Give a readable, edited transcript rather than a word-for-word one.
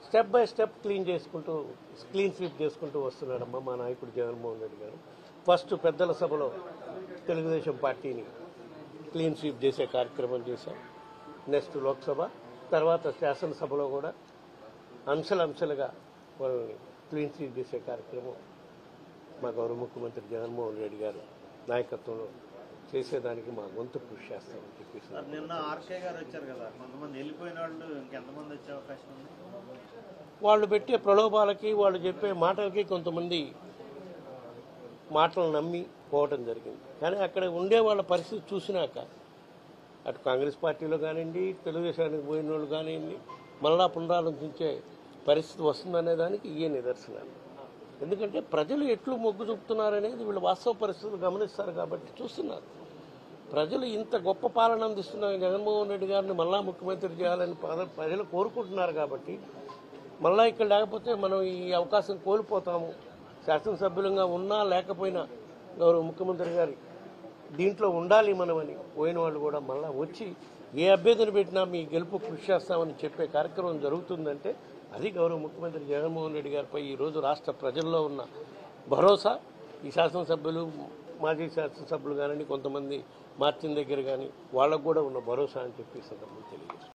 Step by step clean sweep చేసుకుంటూ వస్తున్నాడమ్మా మా నాయకుడు జగన్మోహన్ రెడ్డి గారు. ఫస్ట్ పెద్దల సభలో తెలుగుదేశం పార్టీని క్లీన్ స్వీప్ చేసే కార్యక్రమం చేశాం. నెక్స్ట్ లోక్సభ, తర్వాత శాసనసభలో కూడా అంశాలుగా వాళ్ళని క్లీన్ స్వీప్ చేసే కార్యక్రమం మా గౌరవ ముఖ్యమంత్రి జగన్మోహన్ రెడ్డి గారు నాయకత్వంలో చేసేదానికి మా వంతు కృషి చేస్తామని చెప్పేసి. నిన్న ఆర్కే గారు వచ్చారు కదా, కొంతమంది వెళ్ళిపోయిన వాళ్ళు ఇంకెంతమంది వచ్చే అవకాశం ఉంది? వాళ్ళు పెట్టే ప్రలోభాలకి, వాళ్ళు చెప్పే మాటలకి కొంతమంది మాటలు నమ్మి పోవటం జరిగింది. కానీ అక్కడ ఉండే వాళ్ళ పరిస్థితి చూసినాక అటు కాంగ్రెస్ పార్టీలో కానివ్వండి, తెలుగుదేశానికి పోయిన వాళ్ళు కానివ్వండి, మళ్ళా పునరాలోచించే పరిస్థితి వస్తుందనే దానికి ఇవే నిదర్శనాలు. ఎందుకంటే ప్రజలు ఎట్లు మొగ్గు చూపుతున్నారనేది వీళ్ళు వాస్తవ పరిస్థితులు గమనిస్తారు కాబట్టి చూస్తున్నారు. ప్రజలు ఇంత గొప్ప పాలన అందిస్తున్న జగన్మోహన్ రెడ్డి గారిని మళ్ళా ముఖ్యమంత్రి చేయాలని ప్రజలు కోరుకుంటున్నారు కాబట్టి మళ్ళా ఇక్కడ లేకపోతే మనం ఈ అవకాశం కోల్పోతాము. శాసనసభ్యులంగా ఉన్నా లేకపోయినా గౌరవ ముఖ్యమంత్రి గారి దీంట్లో ఉండాలి మనమని పోయిన వాళ్ళు కూడా మళ్ళా వచ్చి ఏ అభ్యర్థిని పెట్టినా మీ గెలుపు కృషి చేస్తామని చెప్పే కార్యక్రమం జరుగుతుందంటే అది గౌరవ ముఖ్యమంత్రి జగన్మోహన్ రెడ్డి గారిపై ఈరోజు రాష్ట్ర ప్రజల్లో ఉన్న భరోసా, ఈ శాసనసభ్యులు మాజీ శాసనసభ్యులు కానీ కొంతమంది మార్చిన దగ్గర కానీ వాళ్ళకు కూడా ఉన్న భరోసా అని చెప్పి సందర్భం తెలియజేస్తారు.